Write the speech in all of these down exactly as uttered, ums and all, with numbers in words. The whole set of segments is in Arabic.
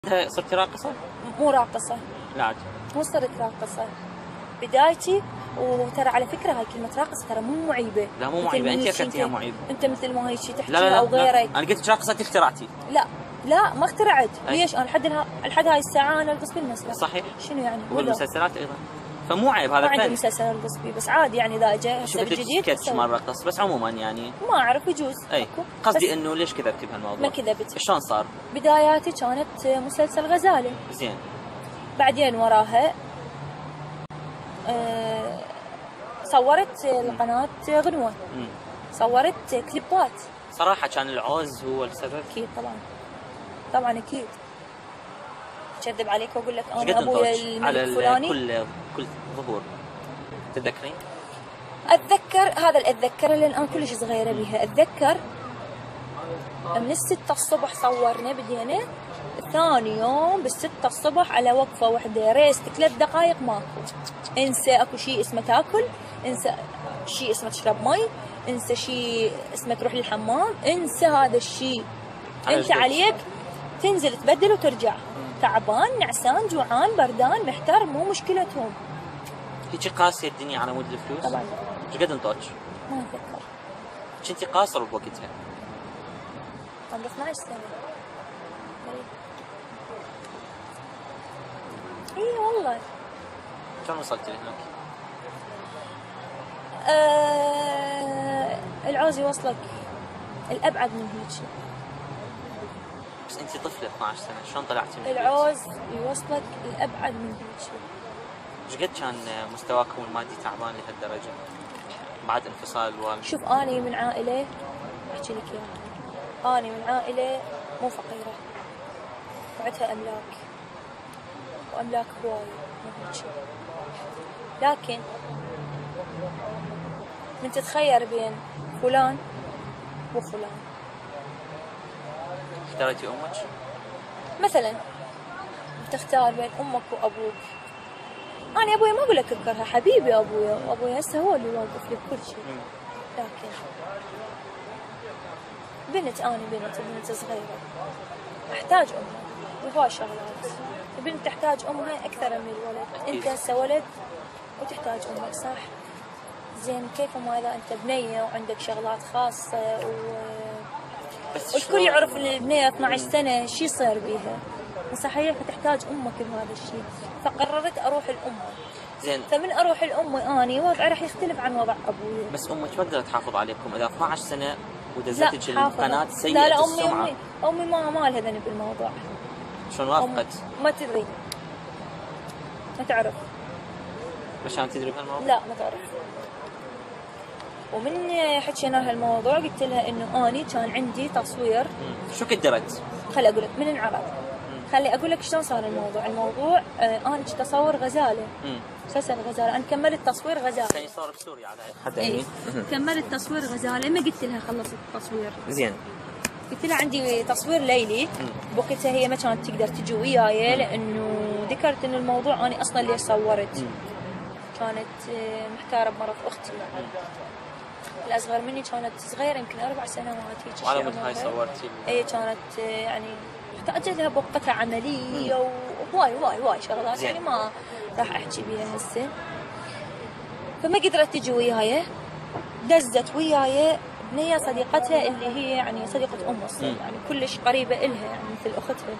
صرتي راقصة؟ مو راقصة. لا عاد. مو صرت راقصة. بدايتي وترى على فكرة هاي كلمة راقصة ترى مو معيبة. لا مو معيبة، انت اخذتيها معيبة. انت مثل ما هي شي تحكيها لا لا لا او غيرك. لا. انا قلت لك راقصة انت اخترعتي. لا لا ما اخترعت. ليش انا لحد الها... لحد هاي الساعة انا ارقص بالمسرح. صحيح. شنو يعني؟ والمسلسلات ايضا. فمو عيب هذا. ما عندي مسلسل ارقص فيه بس عادي يعني اذا اجى شفت سكتش مرة رقص بس عموما يعني ما اعرف يجوز. اي قصدي انه ليش كذبتي بهالموضوع؟ ما كذبت. شلون صار؟ بداياتي كانت مسلسل غزالة. زين. بعدين وراها أه صورت القناة غنوة. مم. صورت كليبات. صراحة كان العوز هو السبب؟ اكيد طبعا. طبعا اكيد. كذب عليك واقول لك انا ابويا الملك الفلاني على كل كل ظهور تتذكرين؟ اتذكر هذا اللي اتذكره لان انا كلش صغيره بيها. اتذكر من الستة الصبح صورنا بدينا ثاني يوم بالستة الصبح على وقفه واحده ريست ثلاث دقائق ماكو. انسى اكو شيء اسمه تاكل، انسى شيء اسمه تشرب مي، انسى شيء اسمه تروح للحمام، انسى هذا الشيء. انت عليك تنزل تبدل وترجع. تعبان نعسان جوعان بردان محتار مو مشكلتهم. هيجي قاسية الدنيا على مود الفلوس؟ طبعا. ايش قد انطوك؟ ما اتذكر. كنتي قاصرة بوقتها؟ عمري اثنعش سنة. اي والله. كم وصلتي لهناك؟ آه العوز يوصلك الابعد من هيك. بس انت طفلة اثنعش سنة، شلون طلعتي من العوز يوصلك الابعد من هيك. ايش قد كان مستواكم المادي تعبان لهالدرجة؟ بعد انفصال الوالد؟ شوف اني من عائلة احكي لك اياها. اني من عائلة مو فقيرة. وعندها املاك. واملاك هواي مو هيك. لكن من تتخير بين فلان وفلان. اخترتي امك؟ مثلا تختار بين امك وابوك. انا ابوي ما اقول لك اكرهه حبيبي ابويا، وابوي هسه هو اللي واقف لي بكل شيء. لكن بنت انا بنت بنت صغيره احتاج امها وهواي شغلات. البنت تحتاج امها اكثر من الولد. انت هسه ولد وتحتاج امك صح؟ زين كيف ما اذا انت بنيه وعندك شغلات خاصه و بس والكل يعرف ان البنيه اثنعش سنه شو يصير بيها. صحيح فتحتاج امك بهذا الشيء. فقررت اروح لامي. زين. فمن اروح لامي اني وضعي راح يختلف عن وضع ابوي. بس امك ما تقدر تحافظ عليكم اذا اثنعش سنه ودزتك القناه سيئه لا لا السمعه. امي امي ما ما لها ذنب بالموضوع. شلون وافقت؟ ما تدري. ما تعرف. عشان تدري بهالموضوع؟ لا ما تعرف. ومن حكينا هالموضوع قلت لها انه اني كان عندي تصوير. مم. شو قدرت؟ خلي اقول لك من انعرض. خلي اقول لك شلون صار الموضوع. الموضوع آه انا كنت اصور غزاله. مسلسل غزاله. انا كملت تصوير غزاله. كان يصور بسوريا على حتى اي كملت تصوير غزاله. ما قلت لها خلصت التصوير. زين. قلت لها عندي تصوير ليلي. بوقتها هي ما كانت تقدر تجي وياي لانه ذكرت انه الموضوع انا اصلا ليش صورت. مم. كانت محتاره بمرض اختي. الاصغر مني كانت صغيره يمكن اربع سنوات هيك. وعلى مود هاي صورتي؟ اي كانت يعني احتاجت لها بوقتها عمليه وهواي هواي هواي شغلات يعني ما راح احكي بيها هسه. فما قدرت تجي وياي. دزت وياي بنيه صديقتها اللي هي يعني صديقه امها يعني كلش قريبه الها يعني مثل اختها.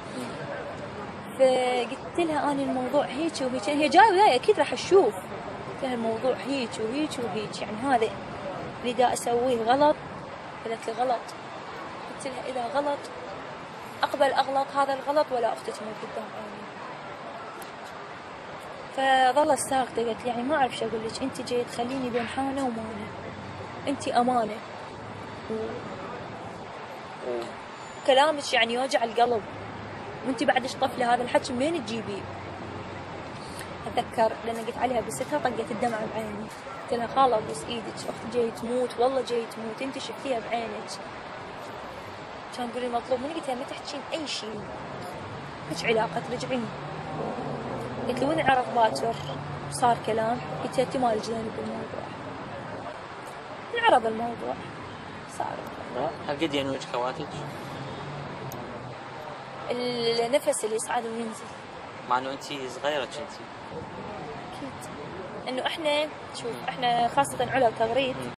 فقلت لها انا الموضوع هيك وهيك. هي جايه وياي اكيد راح اشوف. قلت لها الموضوع هيك وهيك وهيك يعني هذا اللي دا اسويه غلط. قالت لي غلط. قلت لها اذا غلط اقبل اغلط هذا الغلط ولا اختي تموت قدام عيني. فظلت ساكته. قالت لي يعني ما اعرف شو اقول لك. انت جاي تخليني بين حانه ومانه. انت امانه و... وكلامك يعني يوجع القلب. وانت بعدش طفله هذا الحكي منين تجيبيه؟ اتذكر لان قلت عليها بستها طقت الدمعه بعيني. قلت لها خاله ابوس ايدك اختي جاي تموت والله جاي تموت انت شفتيها بعينك. كان تقول لي مطلوب مني. قلت لها ما تحكين اي شيء. ايش علاقه ترجعين؟ قلت لي وين عرف باكر صار كلام. قلت لها انت مالك ذنب بالموضوع. انعرض الموضوع صار الموضوع. هل قد ينوج خواتك؟ النفس اللي يصعد وينزل. مع انه انت صغيره كنتي. اكيد انه احنا شوف احنا خاصه علا وتغريد